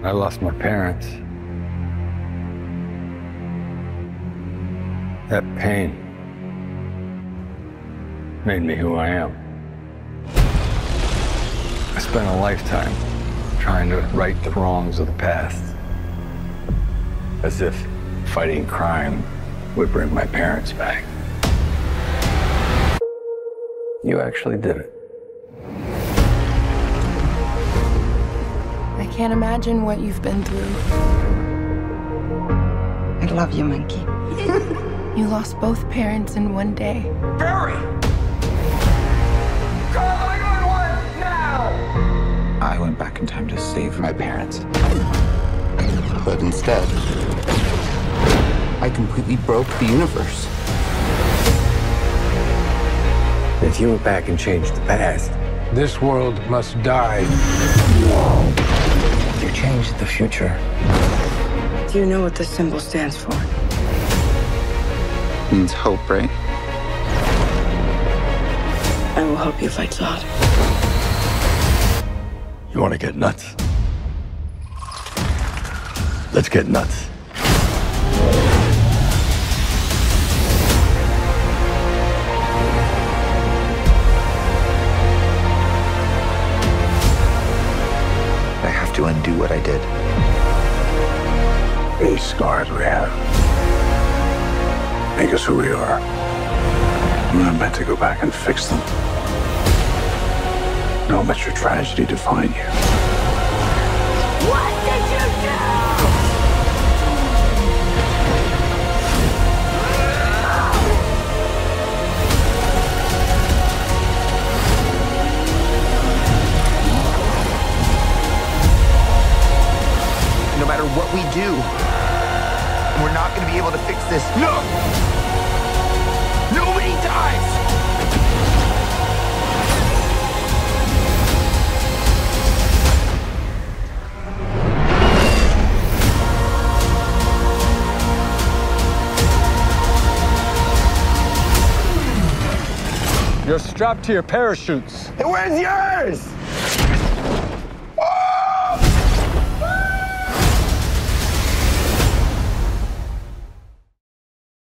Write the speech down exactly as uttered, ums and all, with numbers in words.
I lost my parents. That pain made me who I am. I spent a lifetime trying to right the wrongs of the past. As if fighting crime would bring my parents back. You actually did it. I can't imagine what you've been through. I love you, Monkey. You lost both parents in one day. Barry! Call nine one one now! I went back in time to save my parents. But instead, I completely broke the universe. If you went back and changed the past, this world must die. you changed the future. Do you know what this symbol stands for? Means hope, right? I will help you fight Zod. You want to get nuts? Let's get nuts. I have to undo what I did. These scars we have make us who we are. We're not meant to go back and fix them. Don't let your tragedy define you. What did you do? No matter what we do, we're not going to be able to fix this. No! Nobody dies! You're strapped to your parachutes. Where's yours?